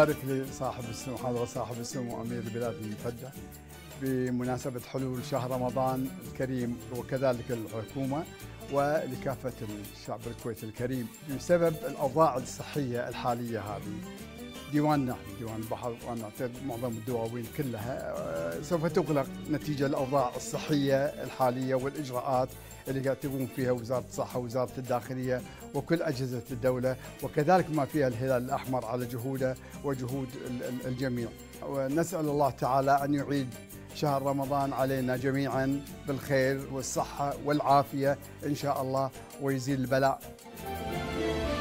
أبارك لصاحب السمو حضرة صاحب السمو أمير البلاد المفدى بمناسبة حلول شهر رمضان الكريم، وكذلك الحكومة ولكافة الشعب الكويتي الكريم. بسبب الأوضاع الصحية الحالية هذه، ديوان البحر ونعتقد معظم الدواوين كلها سوف تغلق نتيجة الأوضاع الصحية الحالية والإجراءات اللي قاعد تقوم فيها وزارة الصحة ووزارة الداخلية وكل أجهزة الدولة، وكذلك ما فيها الهلال الأحمر على جهوده وجهود الجميع. ونسأل الله تعالى أن يعيد شهر رمضان علينا جميعا بالخير والصحة والعافية إن شاء الله، ويزيل البلاء.